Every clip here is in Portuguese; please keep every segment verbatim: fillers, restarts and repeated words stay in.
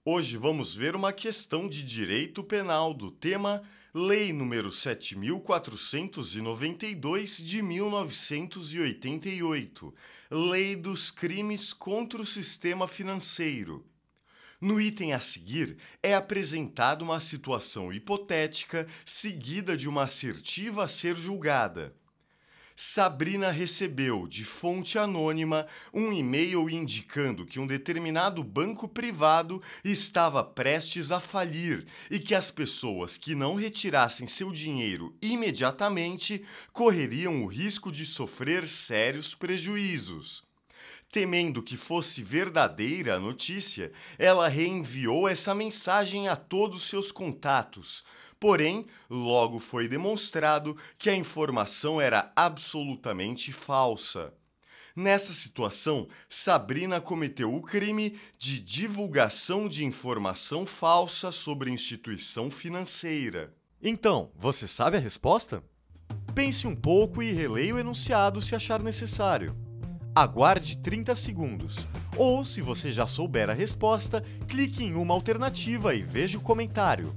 Hoje vamos ver uma questão de direito penal do tema Lei número sete mil quatrocentos e noventa e dois de mil novecentos e oitenta e oito, Lei dos Crimes contra o Sistema Financeiro. No item a seguir, é apresentada uma situação hipotética seguida de uma assertiva a ser julgada. Sabrina recebeu, de fonte anônima, um e-mail indicando que um determinado banco privado estava prestes a falir e que as pessoas que não retirassem seu dinheiro imediatamente correriam o risco de sofrer sérios prejuízos. Temendo que fosse verdadeira a notícia, ela reenviou essa mensagem a todos seus contatos. Porém, logo foi demonstrado que a informação era absolutamente falsa. Nessa situação, Sabrina cometeu o crime de divulgação de informação falsa sobre instituição financeira. Então, você sabe a resposta? Pense um pouco e releia o enunciado se achar necessário. Aguarde trinta segundos. Ou, se você já souber a resposta, clique em uma alternativa e veja o comentário.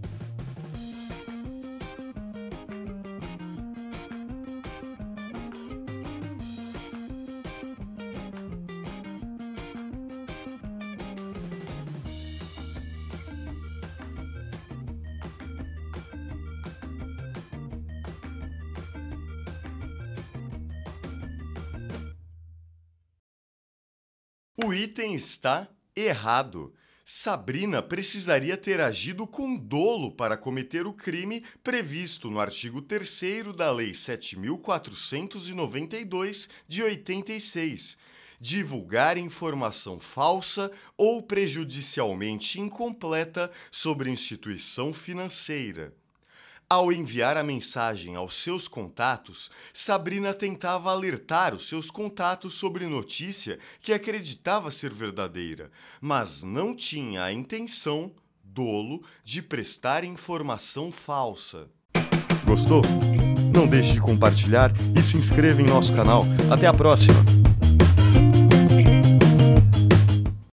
O item está errado. Sabrina precisaria ter agido com dolo para cometer o crime previsto no artigo terceiro da Lei sete mil quatrocentos e noventa e dois de oitenta e seis, divulgar informação falsa ou prejudicialmente incompleta sobre instituição financeira. Ao enviar a mensagem aos seus contatos, Sabrina tentava alertar os seus contatos sobre notícia que acreditava ser verdadeira, mas não tinha a intenção, dolo, de prestar informação falsa. Gostou? Não deixe de compartilhar e se inscreva em nosso canal. Até a próxima!